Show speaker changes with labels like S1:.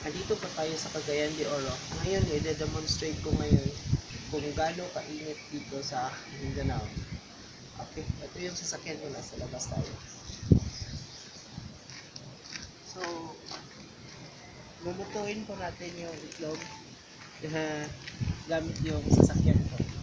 S1: Andito pa tayo sa Cagayan de Oro. Ngayon, i-demonstrate ko ngayon kung gaano kainit dito sa Mindanao. Okay, ito yung sasakyan ko, nasa labas tayo. So, lulutuin po natin yung itlog gamit yung sasakyan ko.